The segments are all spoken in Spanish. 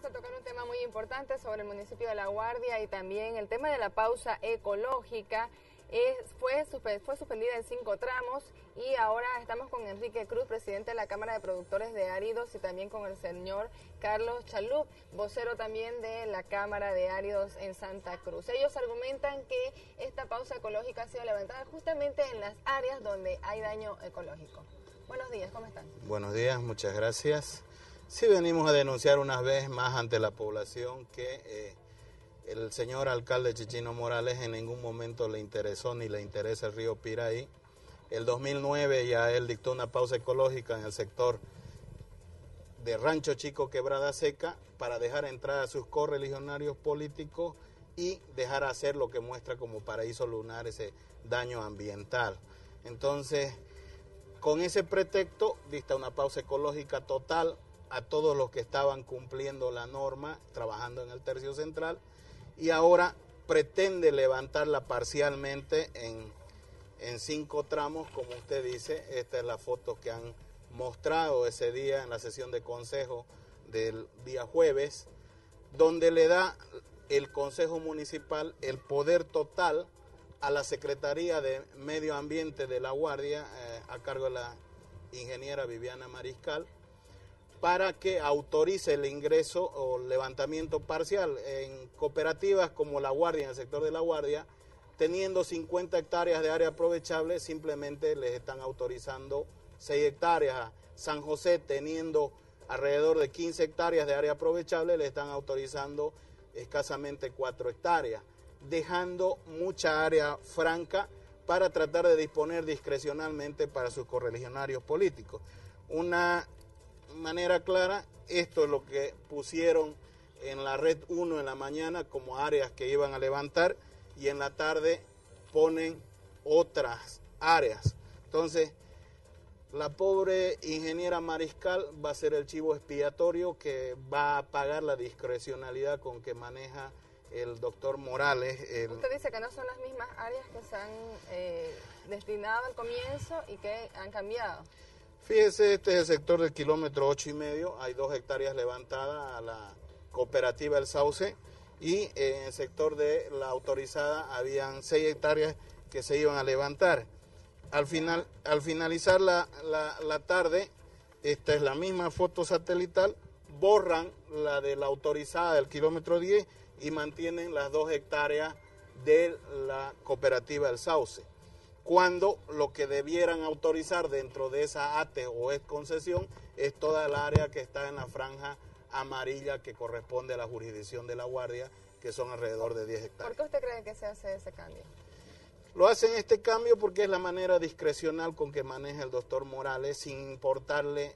vamos a tocar un tema muy importante sobre el municipio de La Guardia y también el tema de la pausa ecológica. Fue suspendida en 5 tramos y ahora estamos con Enrique Cruz, presidente de la Cámara de Productores de Áridos, y también con el señor Carlos Chalup, vocero también de la Cámara de Áridos en Santa Cruz. Ellos argumentan que esta pausa ecológica ha sido levantada justamente en las áreas donde hay daño ecológico. Buenos días, ¿cómo están? Buenos días, muchas gracias. Sí, venimos a denunciar una vez más ante la población que el señor alcalde Chichino Morales en ningún momento le interesó ni le interesa el río Piraí. El 2009 ya él dictó una pausa ecológica en el sector de Rancho Chico Quebrada Seca para dejar entrar a sus correligionarios políticos y dejar hacer lo que muestra como paraíso lunar ese daño ambiental. Entonces, con ese pretexto, dicta una pausa ecológica total a todos los que estaban cumpliendo la norma, trabajando en el tercio central, y ahora pretende levantarla parcialmente en 5 tramos, como usted dice. Esta es la foto que han mostrado ese día en la sesión de consejo del día jueves, donde le da el Consejo Municipal el poder total a la Secretaría de Medio Ambiente de La Guardia, a cargo de la ingeniera Viviana Mariscal, para que autorice el ingreso o levantamiento parcial en cooperativas como La Guardia, en el sector de La Guardia, teniendo 50 hectáreas de área aprovechable, simplemente les están autorizando 6 hectáreas. San José, teniendo alrededor de 15 hectáreas de área aprovechable, le están autorizando escasamente 4 hectáreas, dejando mucha área franca para tratar de disponer discrecionalmente para sus correligionarios políticos. Una manera clara, esto es lo que pusieron en la red 1 en la mañana como áreas que iban a levantar, y en la tarde ponen otras áreas. Entonces, la pobre ingeniera Mariscal va a ser el chivo expiatorio que va a pagar la discrecionalidad con que maneja el doctor Morales. Usted dice que no son las mismas áreas que se han destinado al comienzo y que han cambiado. Fíjese, este es el sector del kilómetro 8,5, hay 2 hectáreas levantadas a la cooperativa El Sauce, y en el sector de la autorizada habían 6 hectáreas que se iban a levantar. Al finalizar la tarde, esta es la misma foto satelital, borran la de la autorizada del kilómetro 10 y mantienen las 2 hectáreas de la cooperativa El Sauce, cuando lo que debieran autorizar dentro de esa ATE o es concesión es toda el área que está en la franja amarilla que corresponde a la jurisdicción de La Guardia, que son alrededor de 10 hectáreas. ¿Por qué usted cree que se hace ese cambio? Lo hacen este cambio porque es la manera discrecional con que maneja el doctor Morales, sin importarle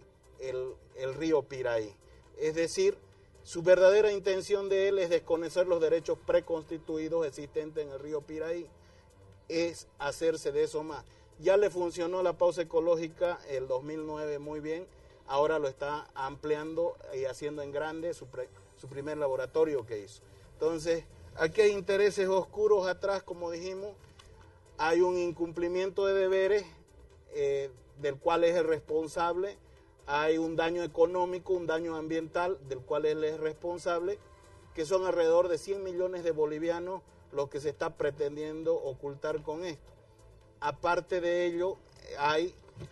el río Piraí. Es decir, su verdadera intención de él es desconocer los derechos preconstituidos existentes en el río Piraí, es hacerse de eso más. Ya le funcionó la pausa ecológica el 2009 muy bien, ahora lo está ampliando y haciendo en grande su primer laboratorio que hizo. Entonces, aquí hay intereses oscuros atrás, como dijimos, hay un incumplimiento de deberes del cual es el responsable, hay un daño económico, un daño ambiental del cual él es responsable, que son alrededor de 100 millones de bolivianos lo que se está pretendiendo ocultar con esto. Aparte de ello, hay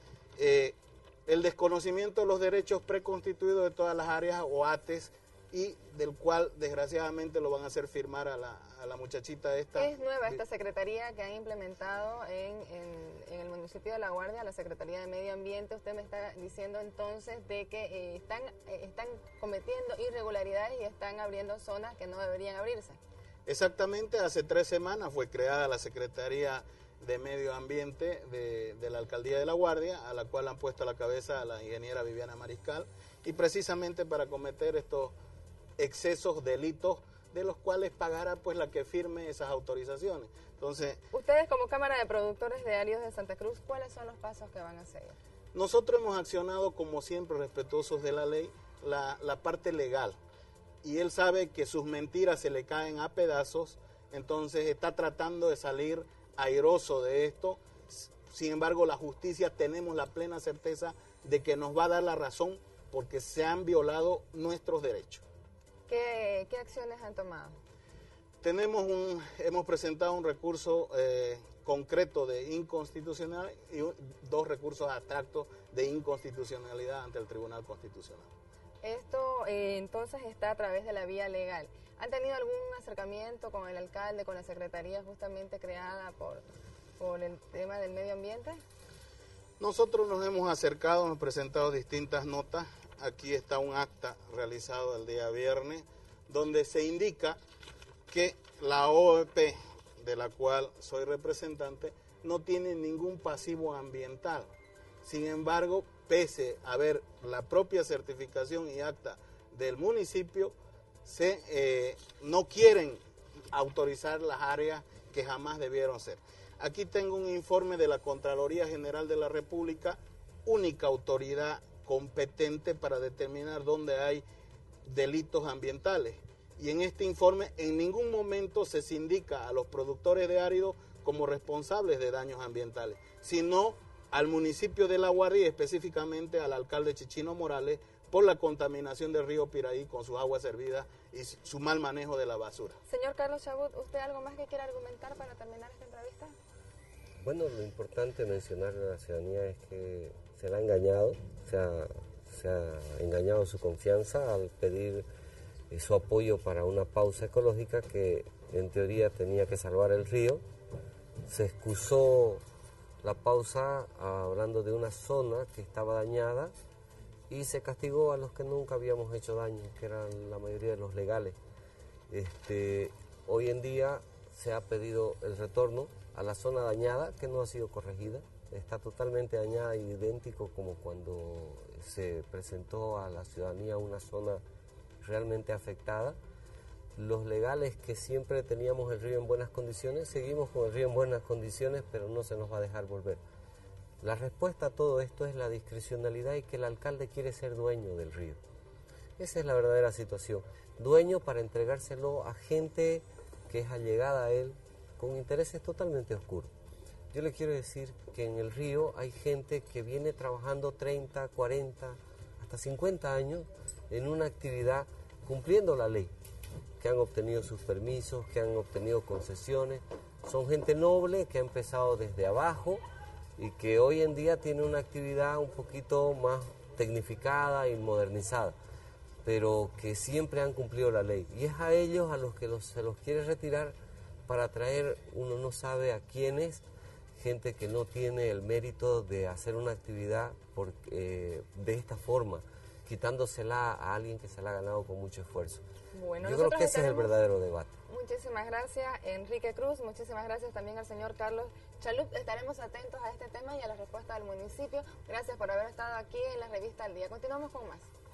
el desconocimiento de los derechos preconstituidos de todas las áreas o ATES, y del cual desgraciadamente lo van a hacer firmar a la muchachita esta. Es nueva esta secretaría que han implementado en el municipio de La Guardia, la Secretaría de Medio Ambiente. Usted me está diciendo entonces de que están cometiendo irregularidades y están abriendo zonas que no deberían abrirse. Exactamente, hace 3 semanas fue creada la Secretaría de Medio Ambiente de la Alcaldía de La Guardia, a la cual han puesto a la cabeza a la ingeniera Viviana Mariscal, y precisamente para cometer estos excesos, delitos, de los cuales pagará pues la que firme esas autorizaciones. Entonces, ustedes como Cámara de Productores de Áridos de Santa Cruz, ¿cuáles son los pasos que van a seguir? Nosotros hemos accionado como siempre, respetuosos de la ley, la parte legal, y él sabe que sus mentiras se le caen a pedazos, entonces está tratando de salir airoso de esto. Sin embargo, la justicia, tenemos la plena certeza de que nos va a dar la razón porque se han violado nuestros derechos. ¿Qué acciones han tomado? Hemos presentado un recurso concreto de inconstitucional y dos recursos abstractos de inconstitucionalidad ante el Tribunal Constitucional. Esto entonces está a través de la vía legal. ¿Han tenido algún acercamiento con el alcalde, con la secretaría justamente creada por el tema del medio ambiente? Nosotros nos hemos acercado, hemos presentado distintas notas. Aquí está un acta realizado el día viernes, donde se indica que la OEP, de la cual soy representante, no tiene ningún pasivo ambiental. Sin embargo, pese a ver la propia certificación y acta del municipio, no quieren autorizar las áreas que jamás debieron ser. Aquí tengo un informe de la Contraloría General de la República, única autoridad competente para determinar dónde hay delitos ambientales. Y en este informe en ningún momento se indica a los productores de áridos como responsables de daños ambientales, sino al municipio de La Guardia y específicamente al alcalde Chichino Morales por la contaminación del río Piraí con sus aguas servidas y su mal manejo de la basura. Señor Carlos Chabut, ¿usted algo más que quiera argumentar para terminar esta entrevista? Bueno, lo importante mencionar a la ciudadanía es que se la ha engañado, se ha engañado su confianza al pedir su apoyo para una pausa ecológica que en teoría tenía que salvar el río. Se excusó la pausa hablando de una zona que estaba dañada y se castigó a los que nunca habíamos hecho daño, que eran la mayoría de los legales. Hoy en día se ha pedido el retorno a la zona dañada, que no ha sido corregida, está totalmente dañada y idéntico como cuando se presentó a la ciudadanía una zona realmente afectada. Los legales que siempre teníamos el río en buenas condiciones, seguimos con el río en buenas condiciones, pero no se nos va a dejar volver. La respuesta a todo esto es la discrecionalidad y que el alcalde quiere ser dueño del río. Esa es la verdadera situación. Dueño para entregárselo a gente que es allegada a él con intereses totalmente oscuros. Yo le quiero decir que en el río hay gente que viene trabajando 30, 40, hasta 50 años en una actividad cumpliendo la ley, que han obtenido sus permisos, que han obtenido concesiones. Son gente noble que ha empezado desde abajo y que hoy en día tiene una actividad un poquito más tecnificada y modernizada, pero que siempre han cumplido la ley. Y es a ellos a los que se los quiere retirar para traer, uno no sabe a quiénes, gente que no tiene el mérito de hacer una actividad de esta forma, quitándosela a alguien que se la ha ganado con mucho esfuerzo. Bueno, yo creo que ese es el verdadero debate. Muchísimas gracias, Enrique Cruz. Muchísimas gracias también al señor Carlos Chalup. Estaremos atentos a este tema y a la respuesta del municipio. Gracias por haber estado aquí en la revista Al Día. Continuamos con más.